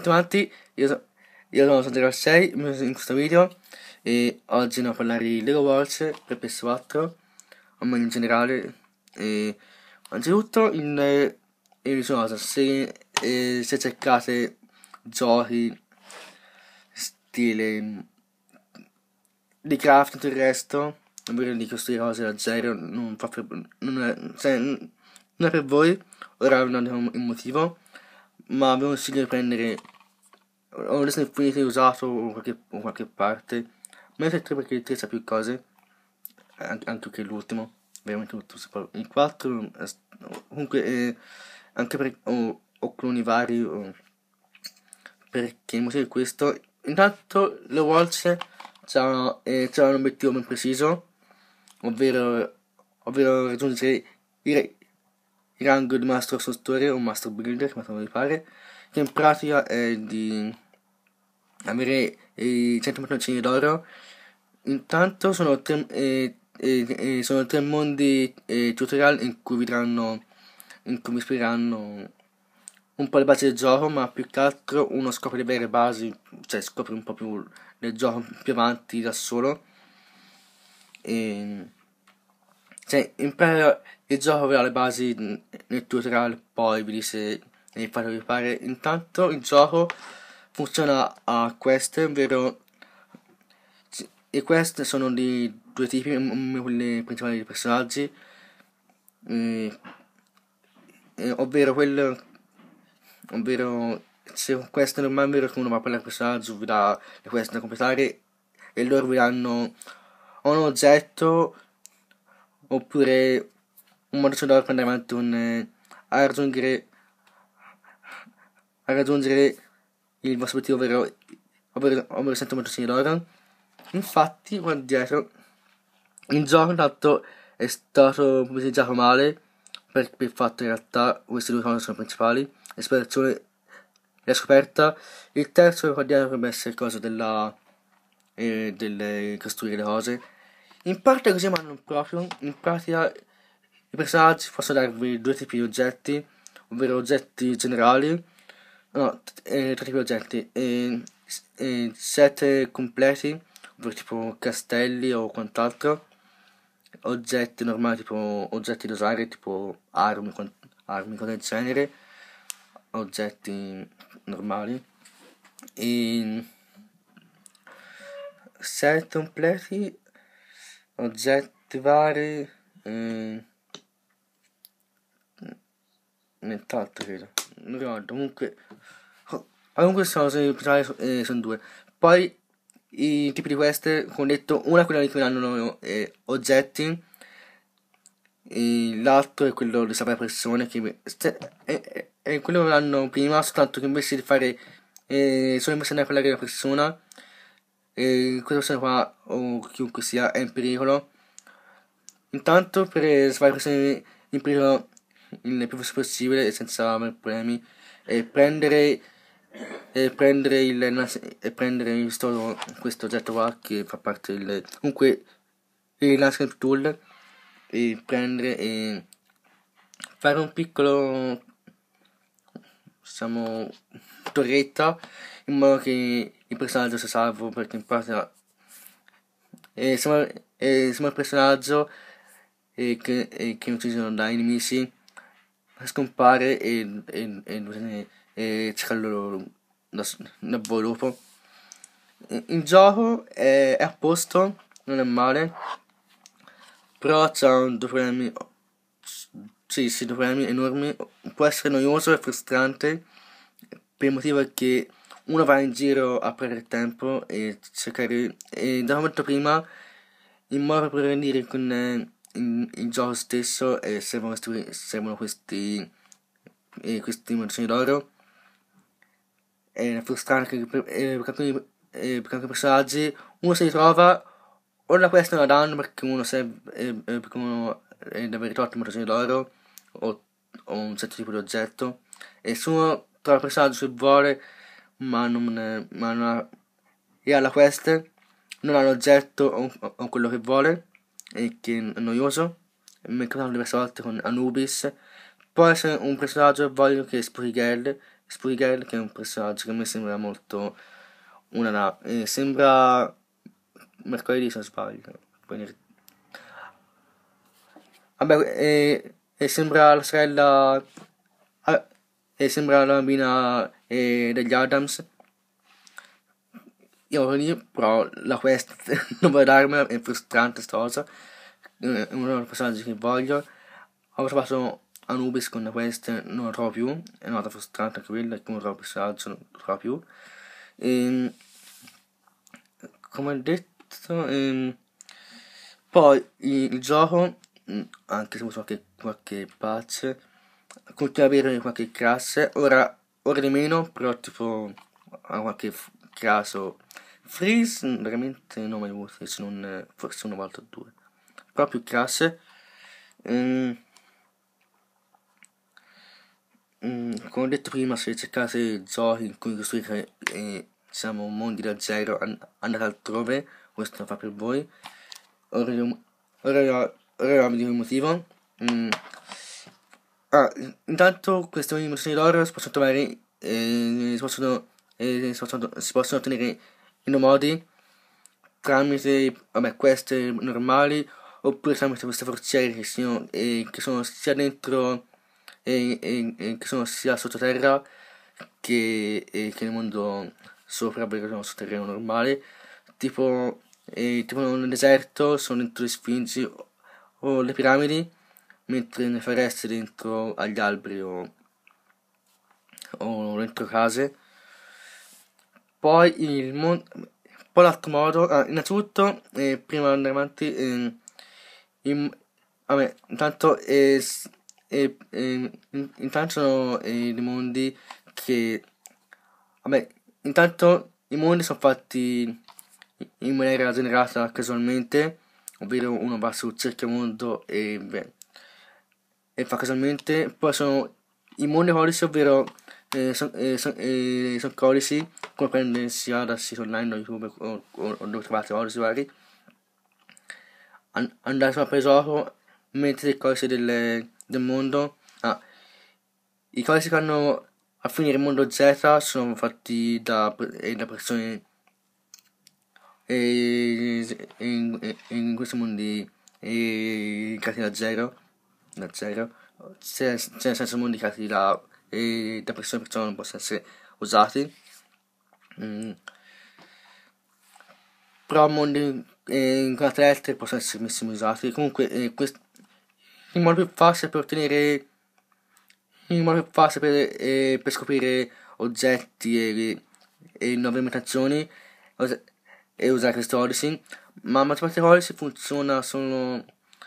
tutti quanti, io sono Sandro 6 in questo video e oggi andiamo a parlare di Lego Wars per PS4, ma in generale. E, anzitutto, se cercate giochi stile di craft e tutto il resto, ovvero di costruire cose da zero, non è per voi. Ora non è un motivo, ma vi consiglio di prendere o Resident Infinity usato o qualche parte, ma il 3 perché il 3 sa più cose, anche che l'ultimo, veramente tutto. Il 4 comunque anche per o cloni vari, perché il motivo è questo. Intanto le Walls c'ha un obiettivo ben preciso, ovvero raggiungere il rango di Master Costruttore o Master Builder, come vi pare, che in pratica è di avere i 100 mattoncini d'oro. Intanto sono tre mondi tutorial in cui vi spiegheranno un po' le basi del gioco, ma più che altro uno scopre le vere basi, cioè scopre un po' più del gioco più avanti da solo. Cioè, impara il gioco, avrà le basi nel tutorial, poi vi dice e fate ripare. Intanto il gioco funziona a quest, ovvero i quest sono di due tipi, quelli principali dei personaggi, ovvero se un quest normale, ovvero che uno va a parlare al personaggio, vi dà le quest da completare e loro vi danno un oggetto oppure un modo d'oro per andare avanti a raggiungere il vostro obiettivo, ovvero 100 mattoncini d'oro. Infatti, qua dietro il gioco intanto è stato pubblicizzato male per il fatto in realtà queste due cose sono principali: esplorazione e la scoperta. Il terzo qua dietro dovrebbe essere cosa del costruire le cose. In parte così, ma non proprio. In pratica i personaggi possono darvi due tipi di oggetti, ovvero oggetti generali, tre tipi di oggetti, set completi, ovvero tipo castelli o quant'altro, oggetti normali tipo oggetti da usare, tipo armi, cose del genere, oggetti normali, e set completi, oggetti vari, nient'altro credo, non ricordo. Comunque sono due. Poi i tipi di queste, come detto, una è quella di cui hanno oggetti, e l'altro è quello di salvare persone, è quello che hanno prima, soltanto che invece di fare solo impersonare quella che è la persona, questa persona qua o chiunque sia è in pericolo. Intanto, per salvare persone in pericolo il più possibile e senza avere problemi, prendere questo oggetto qua che fa parte comunque il landscape tool, e prendere e fare un piccolo, diciamo, torretta in modo che il personaggio sia salvo, perché in pratica siamo il personaggio che non ci sono dai nemici, scompare e cercarlo da voi dopo. Il gioco è a posto, non è male, però c'ha due problemi, due problemi enormi. Può essere noioso e frustrante per il motivo che uno va in giro a perdere tempo e cercare, e da come ho detto prima, in modo per progredire con il gioco stesso servono questi mattoncini d'oro. È frustrante per alcuni personaggi uno si ritrova o la questa non la danno perché perché uno deve aver tolto il mattoncino d'oro o un certo tipo di oggetto, e se uno trova il personaggio che vuole ma non ha, e ha la quest, non ha l'oggetto o quello che vuole, e che è noioso. Mi è capitato diverse volte con Anubis. Può essere un personaggio che voglio che sposi Gale, Spooky che è un personaggio che a me sembra molto sembra mercoledì se non sbaglio. Vabbè, sembra la sorella. Sembra la bambina degli Adams. Io lì, però la quest non voglio darmela, è frustrante sta cosa. È uno dei personaggi che voglio. Ho trovato Anubis con la quest, non lo trovo più. È una cosa frustrante anche quella, che non trovo personaggio, non lo trovo più. Come ho detto, poi il gioco, anche se ho avuto qualche patch, continua ad avere qualche classe, ora di meno, però tipo ha qualche caso freeze, veramente non me ne avuto, se non forse una volta o due, però più classe. Come ho detto prima, se cercate giochi in cui costruire diciamo mondi da zero, andate altrove, questo lo fa per voi. Ora vi dico il motivo. Intanto queste animazioni d'oro si possono trovare, si possono ottenere in due modi, tramite queste normali, oppure tramite queste forziere che sono sia dentro che sono sia sottoterra che nel mondo sopra, perché sono sotterraneo normale, tipo nel deserto sono dentro le sfingi o le piramidi, mentre nelle foreste dentro agli alberi o dentro case. Poi l'altro modo, innanzitutto, prima di andare avanti, intanto, intanto sono dei mondi che, intanto i mondi sono fatti in maniera generata casualmente, ovvero uno va sul cerchio mondo e fa casualmente. Poi sono i mondi codici, ovvero sono codici, come prende sia da siti online o YouTube o dove trovate codici vari. Andate su una gioco, mettete i codici del mondo. I codici che hanno a finire il mondo Z sono fatti da persone in questi mondi creati da zero, nel senso mondi creati da persone perciò non possono essere usati. Però mondi in altre possono essere messi usati. Comunque il modo più facile per ottenere il modo più facile per scoprire oggetti e nuove mutazioni e usare questi Odyssey, ma Mathematic Odyssey funziona solo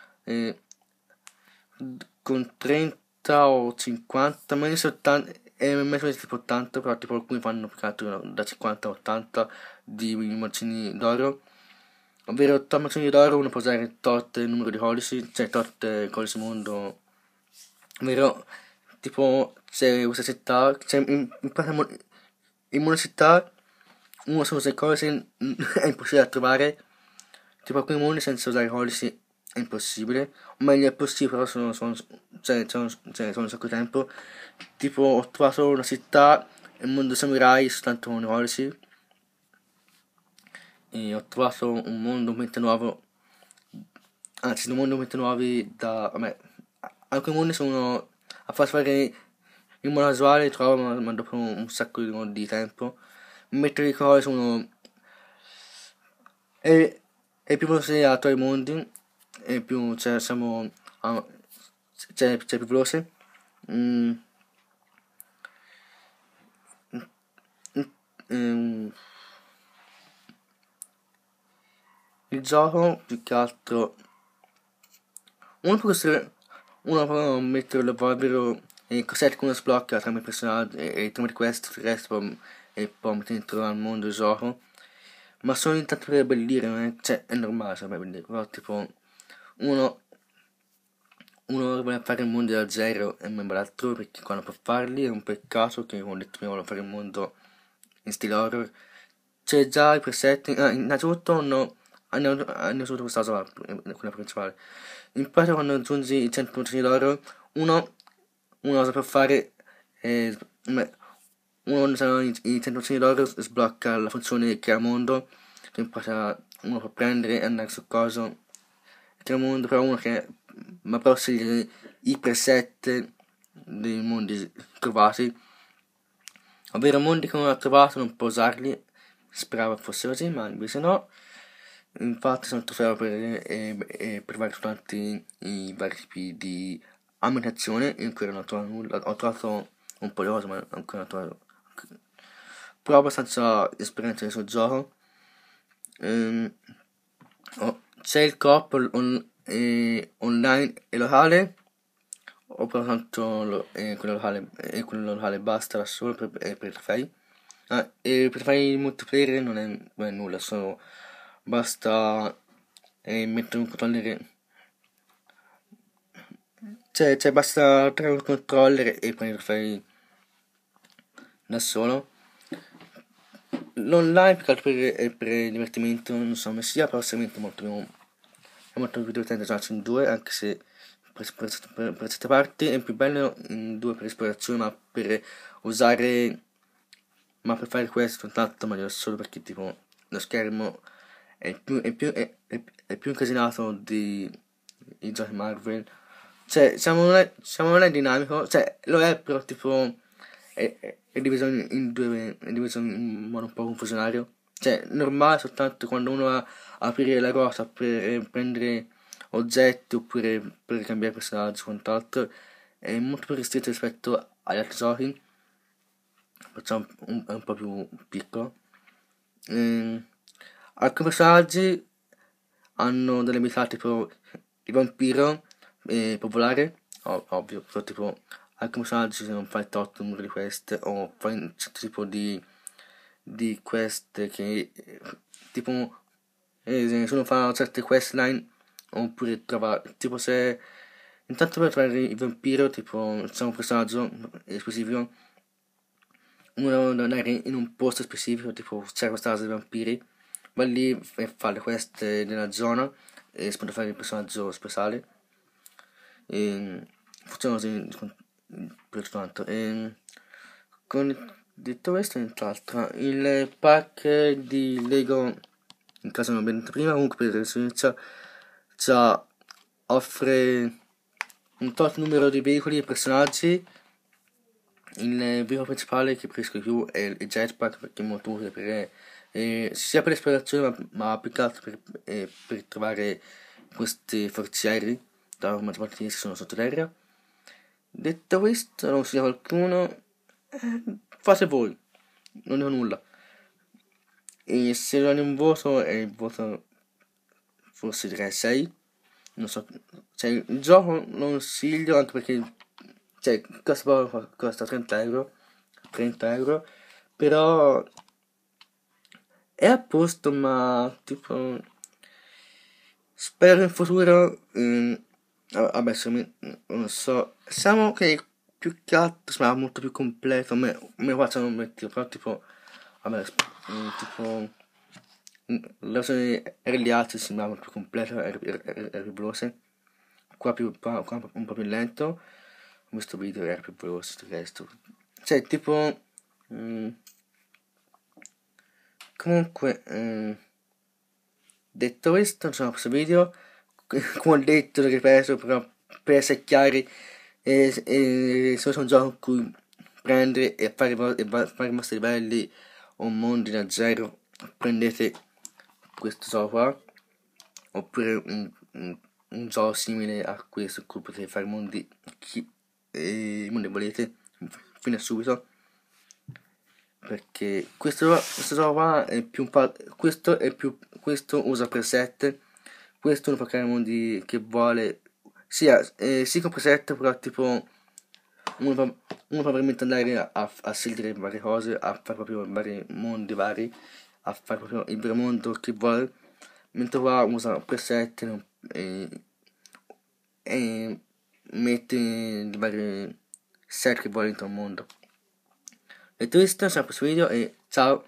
con 30 o 50, ma inizio 80, messo tipo 80, però tipo alcuni fanno più che altro da 50 a 80 di macini d'oro, ovvero tot macini d'oro uno può usare tot numero di codici, cioè tot codici mondo, ovvero tipo c'è questa città, in una città uno se usa i codici è impossibile da trovare, tipo alcuni mondi senza usare i codici è impossibile, o meglio è possibile, però sono un sacco di tempo. Tipo ho trovato una città, il mondo samurai soltanto con i codici, e ho trovato un mondo completamente nuovo, anzi due mondi completamente nuovi alcuni mondi sono a far fare in modo casuale, li trovo ma dopo un sacco di tempo, mentre i codici sono è più veloce i mondi, e più siamo c'è più veloce. Mm, mm, il gioco più che altro uno può mettere l'evolvero e cos'è che uno sblocca tramite personaggi e tramite questo il resto e poi mettere dentro al mondo il gioco, ma solo intanto per abbellire, cioè è normale per abbellire, però tipo uno vuole fare il mondo da zero e membra l'altro perché quando può farli è un peccato che come ho detto prima vuole fare il mondo in stile horror. C'è già i preset, innanzitutto hanno usato questa cosa, quella principale. In pratica quando raggiungi i 100 punti d'oro, uno cosa per fare è uno usa i 100 d'oro, sblocca la funzione crea mondo, che in pratica uno può prendere e andare su coso crea mondo, però uno che ma però scegliere i preset dei mondi trovati, ovvero mondi che non ha trovato non può usarli. Speravo fosse così, ma invece no. Infatti sono trofeo per vari studanti i vari tipi di ambientazione. Io ancora non ho trovato nulla, ho trovato un po' di cose ma ancora non ho trovato, però ho abbastanza esperienza sul gioco. C'è il co-op online e locale, o per tanto quello locale basta da solo per i trofei. E per fare il multiplayer non è nulla, solo basta mettere un controller, cioè basta trarre un controller e prendere i trofei da solo. L'online più che altro per il divertimento non so come sia, però sicuramente è molto più divertente giocarci in due, anche se per certe parti è più bello in due per esplorazione, ma per usare, ma per fare questo soltanto meglio solo perché tipo lo schermo è più incasinato di i giochi Marvel. Cioè non è dinamico, cioè lo è, però tipo è diviso in due, è diviso in modo un po' confusionario. Cioè normale soltanto quando uno va a aprire la cosa per prendere oggetti oppure per cambiare personaggio o quant'altro, è molto più ristretto rispetto agli altri giochi, perciò è un po' più piccolo. Alcuni personaggi hanno delle abilità tipo il vampiro può volare, ovvio, però tipo alcuni personaggi se non fai tot numero di queste o fai un certo tipo di quest che tipo se uno fa certe questline oppure trova tipo se intanto per trovare il vampiro tipo c'è un personaggio specifico, uno deve andare in un posto specifico, tipo c'è questa casa dei vampiri, va lì e fa le quest nella zona e si può fare il personaggio speciale. Funziona così per tutto quanto. Detto questo, nient'altro, il pack di Lego, in caso non abbiamo detto prima, comunque per l'inizio già offre un tot numero di veicoli e personaggi. Il veicolo principale che preferisco di più è il jetpack perché è molto utile sia per l'esplorazione ma più che altro per trovare questi forzieri da maggior parte di essi sono sottoterra. Detto questo, non sia qualcuno, fate voi, non ho nulla. E se non è un voto, è il voto forse direi 6. Non so, cioè il gioco non consiglio anche perché cioè costa 30 euro, però è a posto, ma tipo spero in futuro vabbè non so, diciamo che più che altro sembrava molto più completo, me lo faccio non mettere, però tipo vabbè tipo la versione early access sembrava più completa, era più veloce, qua un po' più lento, questo video era più veloce del resto, cioè tipo comunque detto questo, insomma, questo video, come ho detto, lo ripeto, però per essere chiari, se è un gioco in cui prendere e fare i vostri livelli o mondi da zero, prendete questo gioco qua, oppure un gioco simile a questo in cui potete fare mondi volete, fino a subito. Perché questo gioco qua è più questo usa preset, questo uno può creare mondi che vuole, sì con preset, però tipo uno può veramente andare a scegliere varie cose, a fare proprio vari mondi vari, a fare proprio il vero mondo che vuole, mentre qua usa preset e mette le varie set che vuole dentro il mondo. Detto questo, siamo a questo video e ciao!